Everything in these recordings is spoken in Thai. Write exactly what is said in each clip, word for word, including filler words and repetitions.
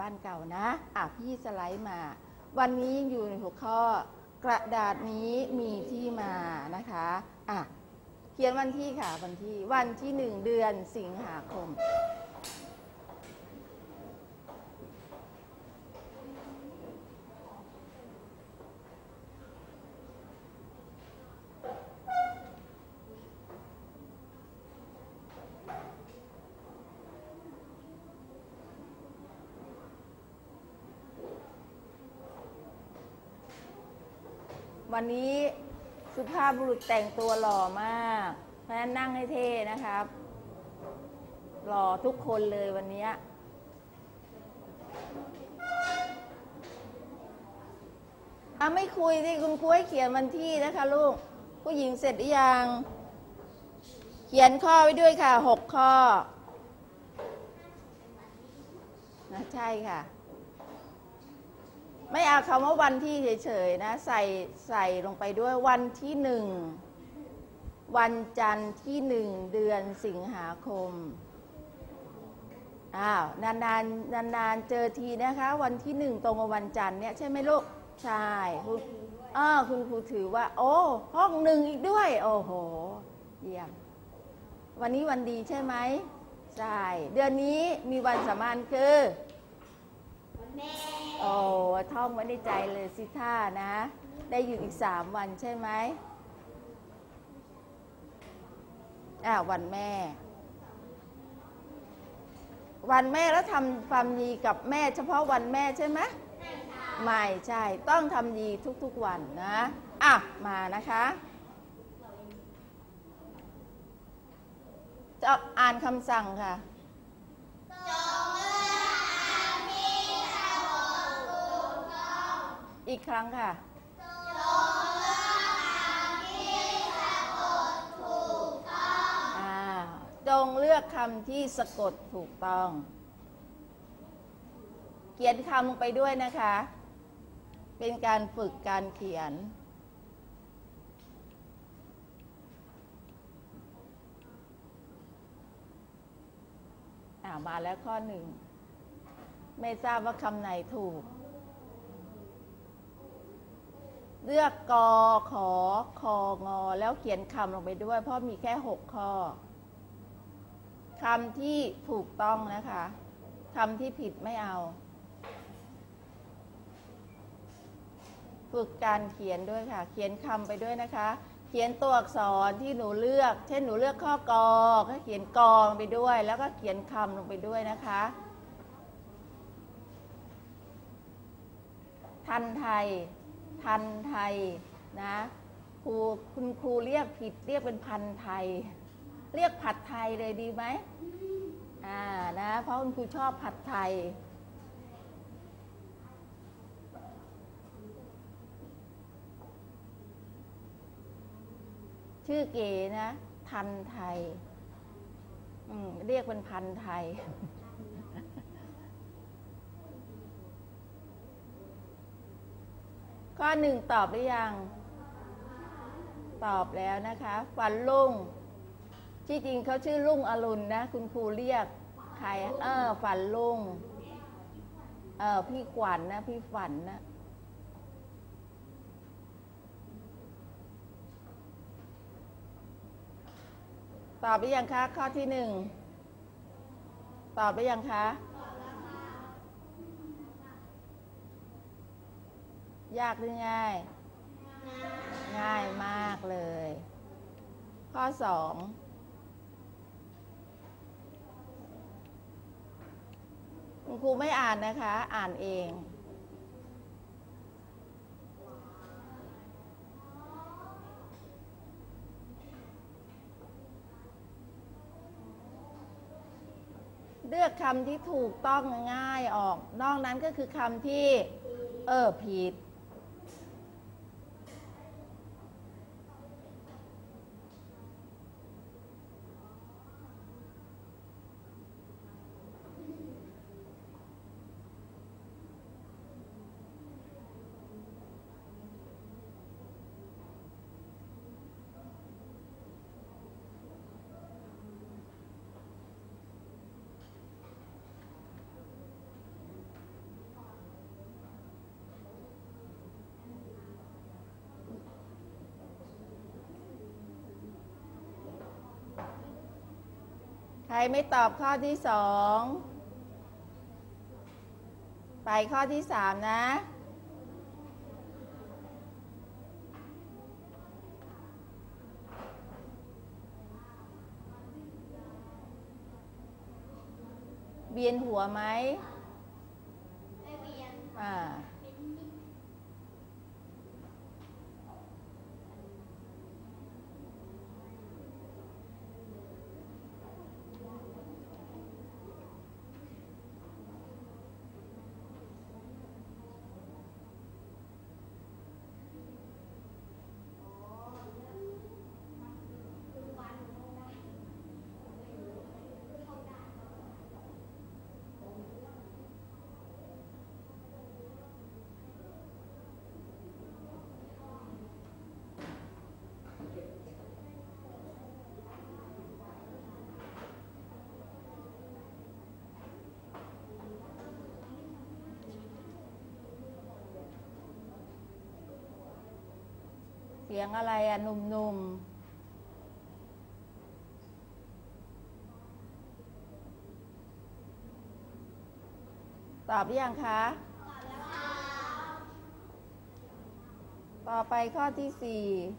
บ้านเก่านะอ่ะพี่สไลด์มาวันนี้ยังอยู่ในหัวข้อกระดาษนี้มีที่มานะคะอ่ะเขียนวันที่ค่ะวันที่วันที่หนึ่งเดือนสิงหาคมวันนี้สุภาพบุรุษแต่งตัวหล่อมากเพราะฉะนั้นนั่งให้เท่นะครับหล่อทุกคนเลยวันนี้อ่ะไม่คุยสิคุณครูให้เขียนวันที่นะคะลูกผู้หญิงเสร็จหรือยังเขียนข้อไว้ด้วยค่ะหกข้อนะใช่ค่ะไม่เอาคำว่าวันที่เฉยๆนะใส่ใส่ลงไปด้วยวันที่หนึ่งวันจันทร์ที่หนึ่งเดือนสิงหาคมอ้าวนานๆนานๆเจอทีนะคะวันที่หนึ่งตรงกับวันจันทร์เนี่ยใช่ไหมลูกใช่คุณอ้าคุณครูถือว่าโอ้ห้องหนึ่งอีกด้วยโอ้โหเยี่ยมวันนี้วันดีใช่ไหมใช่เดือนนี้มีวันสำคัญคือโอ้ท่องไว้ในใจเลยสิท่านะได้อยู่อีกสามวันใช่ไหมอ่าวันแม่วันแม่แล้วทำความดีกับแม่เฉพาะวันแม่ใช่ไหมไม่ใช่ต้องทำดีทุกๆวันนะอ่ะมานะคะจะอ่านคำสั่งค่ะอีกครั้งค่ะจงเลือกคำที่สะกดถูกต้องเขียนคำลงไปด้วยนะคะเป็นการฝึกการเขียนอ่ามาแล้วข้อหนึ่งไม่ทราบว่าคำไหนถูกเลือกกอขอคองอแล้วเขียนคำลงไปด้วยเพราะมีแค่หกข้อคำที่ถูกต้องนะคะคำที่ผิดไม่เอาฝึกการเขียนด้วยค่ะเขียนคำไปด้วยนะคะเขียนตัวอักษรที่หนูเลือกเช่นหนูเลือกข้อกอก็เขียนกอลงไปด้วยแล้วก็เขียนคำลงไปด้วยนะคะทันไทยทันไทยนะครูคุณครูเรียกผิดเรียกเป็นพันไทยเรียกผัดไทยเลยดีไหมอ่านะเพราะคุณครูชอบผัดไทยชื่อเก๋นะทันไทยอืมเรียกเป็นพันไทยข้อหนึ่งตอบหรือยังตอบแล้วนะคะฝันลุ่งที่จริงเขาชื่อลุ่งอรุณนะคุณครูเรียกใครเออฝันลุ่งเออพี่ขวัญ นะพี่ฝันนะตอบหรือยังคะข้อที่หนึ่งตอบหรือยังคะยากหรือง่ายง่ายมากเลยข้อสองคุณครูไม่อ่านนะคะอ่านเองเลือกคำที่ถูกต้องง่ายออกนอกนั้นก็คือคำที่เออผิดรไม่ตอบข้อที่สองไปข้อที่สามนะเวียนหัวไหมไม่เวียนอ่าเสียงอะไรอะหนุ่มๆตอบหรือยังคะต่อไปข้อที่สี่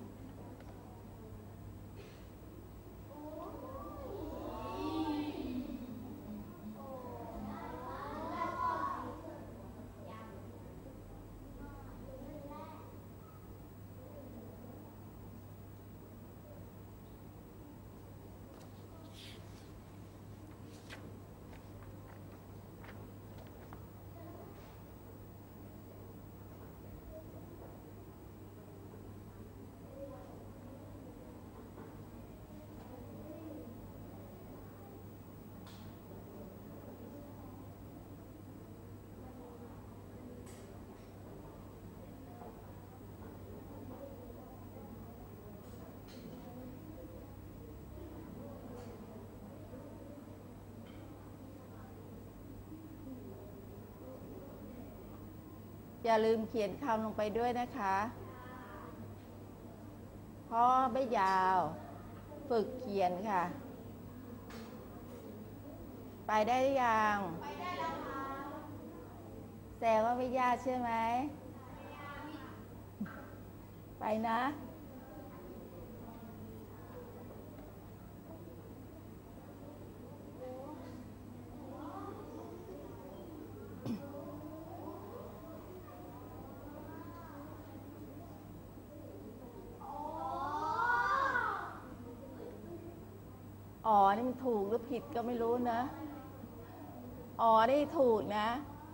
อย่าลืมเขียนคำลงไปด้วยนะคะเพราะไม่ยาวฝึกเขียนค่ะไปได้หรือยังไปได้แล้วค่ะแสดงว่าไม่ยากใช่ไหมไปนะอ๋อนี่มันถูกหรือผิดก็ไม่รู้นะอ๋อนี่ถูกนะ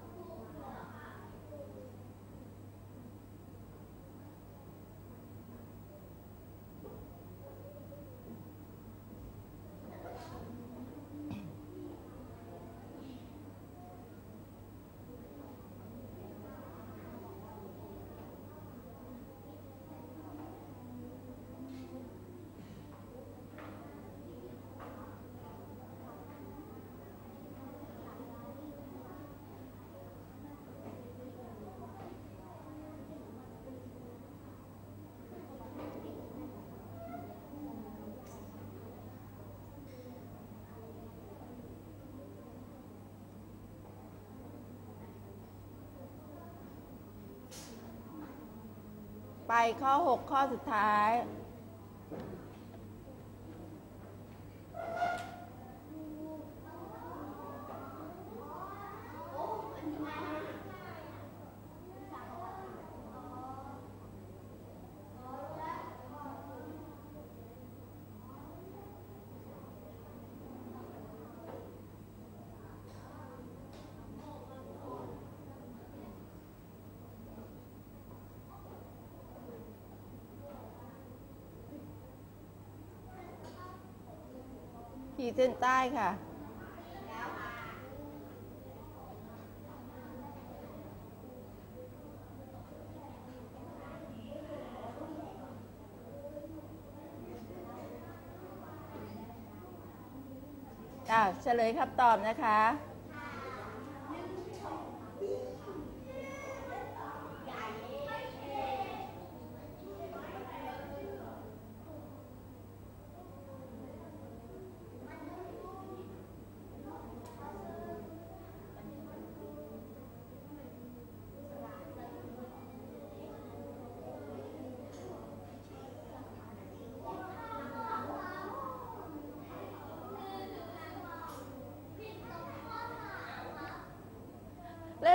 ไปข้อหกข้อสุดท้ายขีดเส้นใต้ค่ะอ่าเฉลยคำตอบนะคะ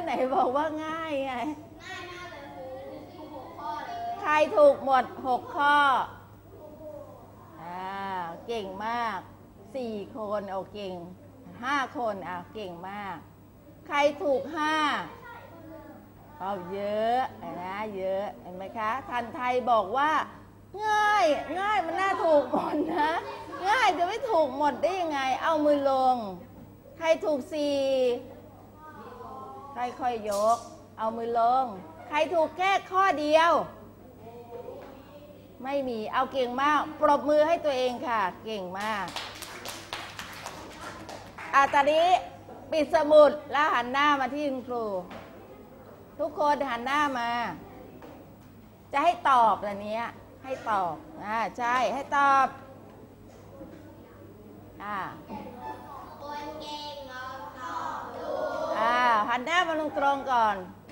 ไหนบอกว่าง่ายไงง่ายมากเลยครูถูกหกข้อเลยใครถูกหมดหกข้ออ่าเก่งมากสี่คนเอาเก่งห้าคนอ่ะเก่งมาก ใครถูกห้าเอาเยอะนะเยอะเห็นไหมคะทันไทยบอกว่าง่ายง่ายมันน่าถูกหมดนะง่ายจะไม่ถูกหมดได้ยังไงเอามือลงใครถูกสี่ค่อยๆยกเอามือลงใครถูกแค่ข้อเดียวไม่มีเอาเก่งมากปรบมือให้ตัวเองค่ะเก่งมากอ่ะตอนนี้ปิดสมุดแล้วหันหน้ามาที่คุณครูทุกคนหันหน้ามาจะให้ตอบอันนี้ให้ตอบอ่าใช่ให้ตอบอ่าคนเก่งลองตอบดูอ่าหันหน้ามาตรงๆก่อน